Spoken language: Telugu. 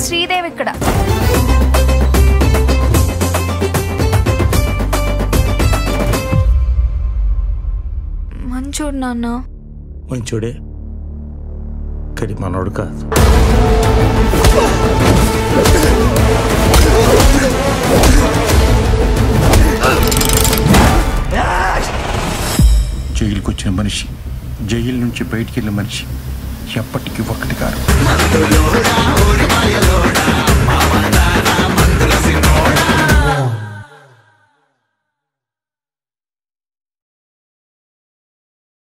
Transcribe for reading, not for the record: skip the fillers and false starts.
శ్రీదేవి ఇక్కడ. మంచోడు నాన్న. మంచోడే, కానీ మనోడు కాదు. జైలుకి వచ్చిన మనిషి, జైలు నుంచి బయటికి వెళ్ళిన మనిషి ఎప్పటికీ ఒక్కటి కాదు.